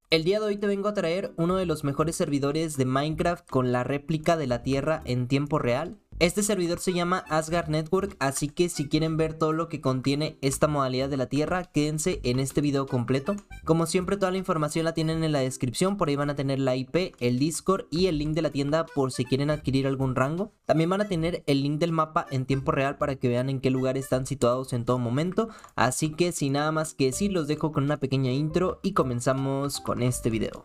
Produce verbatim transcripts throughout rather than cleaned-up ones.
El día de hoy te vengo a traer uno de los mejores servidores de Minecraft con la réplica de la Tierra en tiempo real. Este servidor se llama Asgard Network, así que si quieren ver todo lo que contiene esta modalidad de la Tierra, quédense en este video completo. Como siempre, toda la información la tienen en la descripción, por ahí van a tener la I P, el Discord y el link de la tienda por si quieren adquirir algún rango. También van a tener el link del mapa en tiempo real para que vean en qué lugar están situados en todo momento. Así que sin nada más que decir, los dejo con una pequeña intro y comenzamos con este video.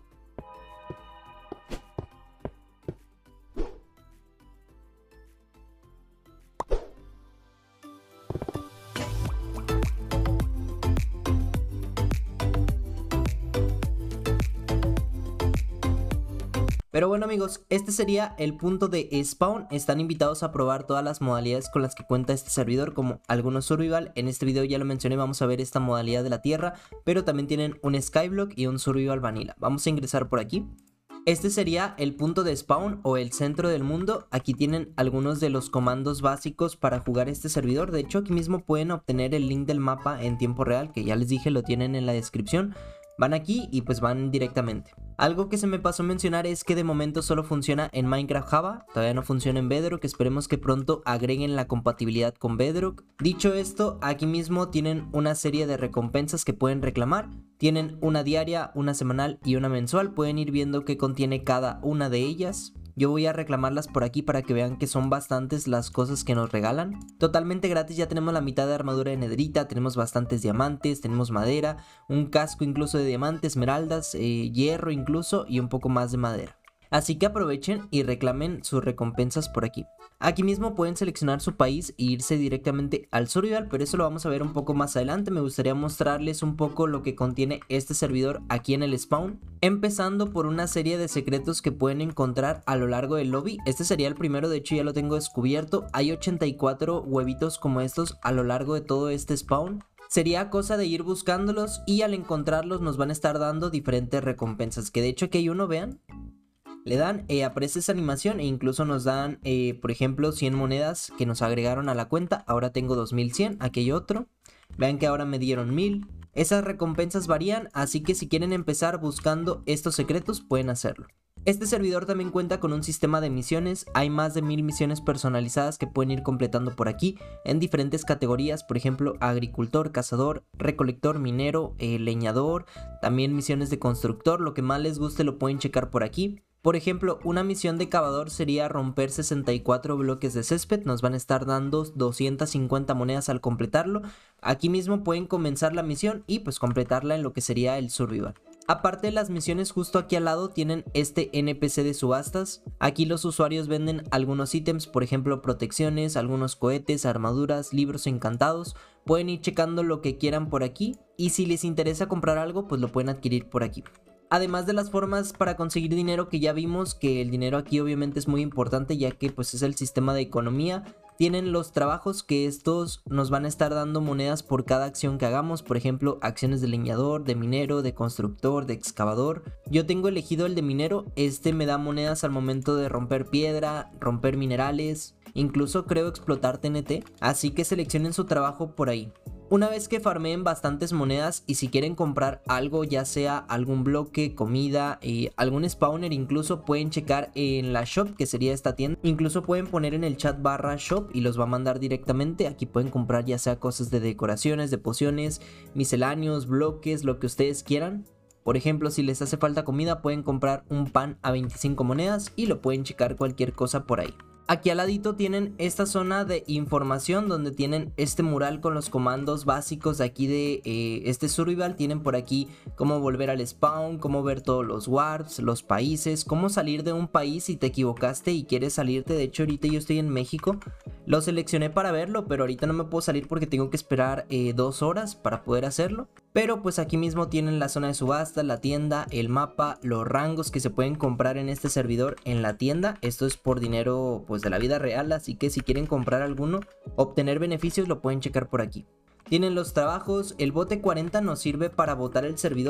Pero bueno amigos, este sería el punto de spawn. Están invitados a probar todas las modalidades con las que cuenta este servidor, como algunos survival. En este video ya lo mencioné, vamos a ver esta modalidad de la tierra, pero también tienen un skyblock y un survival vanilla. Vamos a ingresar por aquí. Este sería el punto de spawn o el centro del mundo. Aquí tienen algunos de los comandos básicos para jugar este servidor. De hecho, aquí mismo pueden obtener el link del mapa en tiempo real, que ya les dije lo tienen en la descripción. Van aquí y pues van directamente. Algo que se me pasó a mencionar es que de momento solo funciona en Minecraft Java, todavía no funciona en Bedrock, esperemos que pronto agreguen la compatibilidad con Bedrock. Dicho esto, aquí mismo tienen una serie de recompensas que pueden reclamar. Tienen una diaria, una semanal y una mensual, pueden ir viendo qué contiene cada una de ellas. Yo voy a reclamarlas por aquí para que vean que son bastantes las cosas que nos regalan. Totalmente gratis, ya tenemos la mitad de armadura de nedrita, tenemos bastantes diamantes, tenemos madera, un casco incluso de diamantes, esmeraldas, eh, hierro incluso y un poco más de madera. Así que aprovechen y reclamen sus recompensas por aquí. Aquí mismo pueden seleccionar su país e irse directamente al survival, pero eso lo vamos a ver un poco más adelante. Me gustaría mostrarles un poco lo que contiene este servidor aquí en el spawn, empezando por una serie de secretos que pueden encontrar a lo largo del lobby. Este sería el primero, de hecho ya lo tengo descubierto. Hay ochenta y cuatro huevitos como estos a lo largo de todo este spawn. Sería cosa de ir buscándolos y al encontrarlos nos van a estar dando diferentes recompensas, que de hecho aquí hay uno, vean. Le dan, eh, aparece esa animación e incluso nos dan, eh, por ejemplo, cien monedas que nos agregaron a la cuenta. Ahora tengo dos mil cien, aquí hay otro. Vean que ahora me dieron mil. Esas recompensas varían, así que si quieren empezar buscando estos secretos pueden hacerlo. Este servidor también cuenta con un sistema de misiones. Hay más de mil misiones personalizadas que pueden ir completando por aquí en diferentes categorías, por ejemplo agricultor, cazador, recolector, minero, eh, leñador, también misiones de constructor. Lo que más les guste lo pueden checar por aquí. Por ejemplo, una misión de cavador sería romper sesenta y cuatro bloques de césped, nos van a estar dando doscientas cincuenta monedas al completarlo. Aquí mismo pueden comenzar la misión y pues completarla en lo que sería el survival. Aparte de las misiones, justo aquí al lado tienen este N P C de subastas. Aquí los usuarios venden algunos ítems, por ejemplo protecciones, algunos cohetes, armaduras, libros encantados. Pueden ir checando lo que quieran por aquí y si les interesa comprar algo pues lo pueden adquirir por aquí. Además de las formas para conseguir dinero que ya vimos, que el dinero aquí obviamente es muy importante ya que pues es el sistema de economía. Tienen los trabajos, que estos nos van a estar dando monedas por cada acción que hagamos, por ejemplo acciones de leñador, de minero, de constructor, de excavador. Yo tengo elegido el de minero, este me da monedas al momento de romper piedra, romper minerales, incluso creo explotar T N T, así que seleccionen su trabajo por ahí. Una vez que farmeen bastantes monedas y si quieren comprar algo, ya sea algún bloque, comida, eh, algún spawner, incluso pueden checar en la shop, que sería esta tienda. Incluso pueden poner en el chat barra shop y los va a mandar directamente. Aquí pueden comprar ya sea cosas de decoraciones, de pociones, misceláneos, bloques, lo que ustedes quieran. Por ejemplo, si les hace falta comida pueden comprar un pan a veinticinco monedas y lo pueden checar cualquier cosa por ahí. Aquí al ladito tienen esta zona de información donde tienen este mural con los comandos básicos de aquí de eh, este survival. Tienen por aquí cómo volver al spawn, cómo ver todos los warps, los países, cómo salir de un país si te equivocaste y quieres salirte. De hecho ahorita yo estoy en México, lo seleccioné para verlo, pero ahorita no me puedo salir porque tengo que esperar eh, dos horas para poder hacerlo. Pero pues aquí mismo tienen la zona de subasta, la tienda, el mapa, los rangos que se pueden comprar en este servidor en la tienda. Esto es por dinero pues de la vida real, así que si quieren comprar alguno, obtener beneficios, lo pueden checar por aquí. Tienen los trabajos, el bote cuarenta nos sirve para botar el servidor.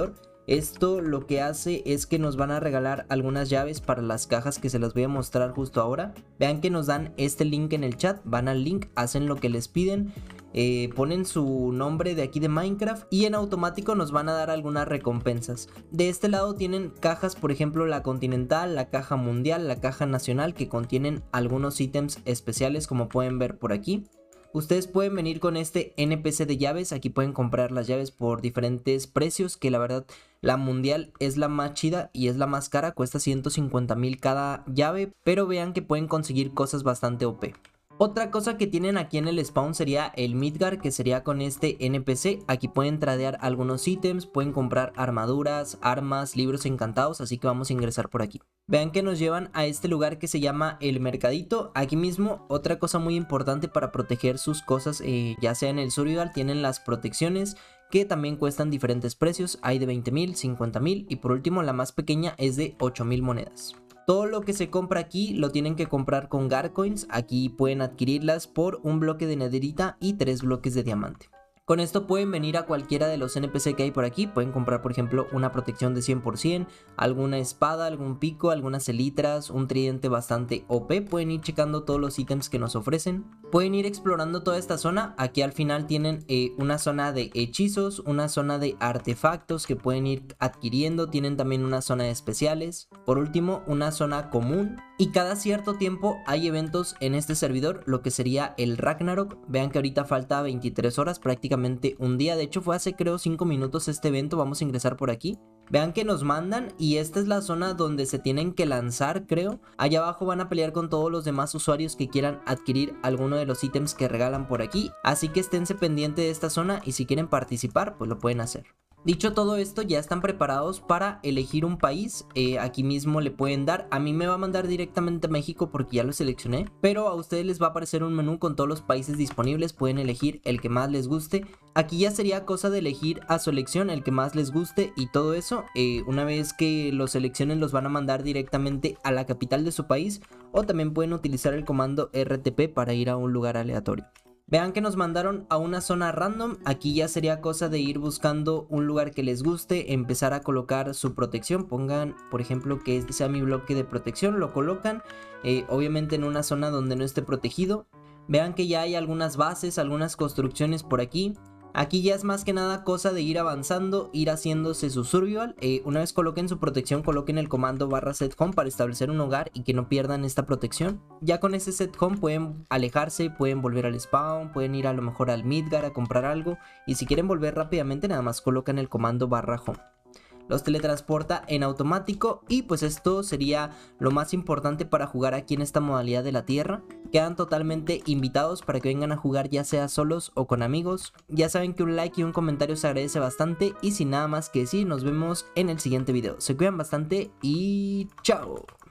Esto lo que hace es que nos van a regalar algunas llaves para las cajas que se las voy a mostrar justo ahora. Vean que nos dan este link en el chat, van al link, hacen lo que les piden, eh, ponen su nombre de aquí de Minecraft y en automático nos van a dar algunas recompensas. De este lado tienen cajas, por ejemplo la continental, la caja mundial, la caja nacional, que contienen algunos ítems especiales como pueden ver por aquí. Ustedes pueden venir con este N P C de llaves, aquí pueden comprar las llaves por diferentes precios, que la verdad la mundial es la más chida y es la más cara, cuesta ciento cincuenta mil cada llave, pero vean que pueden conseguir cosas bastante O P. Otra cosa que tienen aquí en el spawn sería el Midgar, que sería con este N P C. Aquí pueden tradear algunos ítems, pueden comprar armaduras, armas, libros encantados, así que vamos a ingresar por aquí. Vean que nos llevan a este lugar que se llama el mercadito. Aquí mismo, otra cosa muy importante para proteger sus cosas, eh, ya sea en el survival, tienen las protecciones que también cuestan diferentes precios. Hay de veinte mil, cincuenta mil y por último la más pequeña es de ocho mil monedas. Todo lo que se compra aquí lo tienen que comprar con Garcoins. Aquí pueden adquirirlas por un bloque de nederita y tres bloques de diamante. Con esto pueden venir a cualquiera de los N P C que hay por aquí. Pueden comprar por ejemplo una protección de cien por ciento, alguna espada, algún pico, algunas elitras, un tridente bastante O P. Pueden ir checando todos los ítems que nos ofrecen. Pueden ir explorando toda esta zona. Aquí al final tienen eh, una zona de hechizos, una zona de artefactos que pueden ir adquiriendo. Tienen también una zona de especiales. Por último, una zona común. Y cada cierto tiempo hay eventos en este servidor, lo que sería el Ragnarok. Vean que ahorita falta veintitrés horas, prácticamente un día. De hecho fue hace creo cinco minutos este evento. Vamos a ingresar por aquí. Vean que nos mandan y esta es la zona donde se tienen que lanzar, creo. Allá abajo van a pelear con todos los demás usuarios que quieran adquirir alguno de los ítems que regalan por aquí. Así que esténse pendientes de esta zona y si quieren participar, pues lo pueden hacer. Dicho todo esto, ya están preparados para elegir un país. eh, Aquí mismo le pueden dar, a mí me va a mandar directamente a México porque ya lo seleccioné, pero a ustedes les va a aparecer un menú con todos los países disponibles. Pueden elegir el que más les guste. Aquí ya sería cosa de elegir a su elección el que más les guste y todo eso. eh, Una vez que los seleccionen los van a mandar directamente a la capital de su país, o también pueden utilizar el comando R T P para ir a un lugar aleatorio. Vean que nos mandaron a una zona random. Aquí ya sería cosa de ir buscando un lugar que les guste, empezar a colocar su protección. Pongan por ejemplo que este sea mi bloque de protección, lo colocan eh, obviamente en una zona donde no esté protegido. Vean que ya hay algunas bases, algunas construcciones por aquí. Aquí ya es más que nada cosa de ir avanzando, ir haciéndose su survival. Eh, una vez coloquen su protección, coloquen el comando barra set home para establecer un hogar y que no pierdan esta protección. Ya con ese set home pueden alejarse, pueden volver al spawn, pueden ir a lo mejor al Midgar a comprar algo. Y si quieren volver rápidamente, nada más colocan el comando barra home. Los teletransporta en automático y pues esto sería lo más importante para jugar aquí en esta modalidad de la tierra. Quedan totalmente invitados para que vengan a jugar ya sea solos o con amigos. Ya saben que un like y un comentario se agradece bastante y sin nada más que decir nos vemos en el siguiente video. Se cuidan bastante y chao.